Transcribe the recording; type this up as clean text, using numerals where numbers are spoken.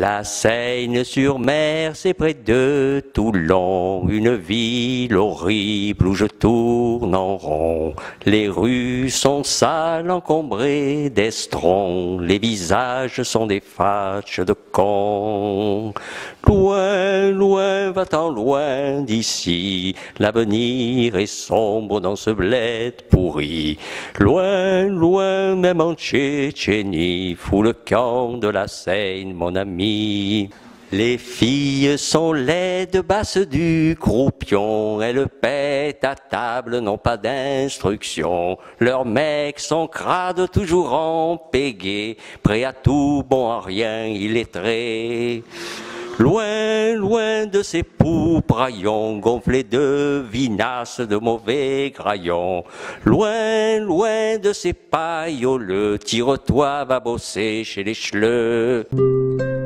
La Seine-sur-Mer, c'est près de Toulon, une ville horrible où je tourne en rond. Les rues sont sales, encombrées d'estrons, les visages sont des fâches de cons. Loin, loin, va-t'en loin d'ici, l'avenir est sombre dans ce bled pourri. Loin, loin, même en Tchétchénie, fous le camp de la Seine, mon ami. Les filles sont laides, basses du croupion, elles pètent à table, n'ont pas d'instruction. Leurs mecs sont crades, toujours en pégay, prêts à tout, bon à rien, illettrés. Loin, loin de ces poupes raillons, gonflés de vinasse, de mauvais graillons. Loin, loin de ces pailloleux, tire-toi, va bosser chez les chleux.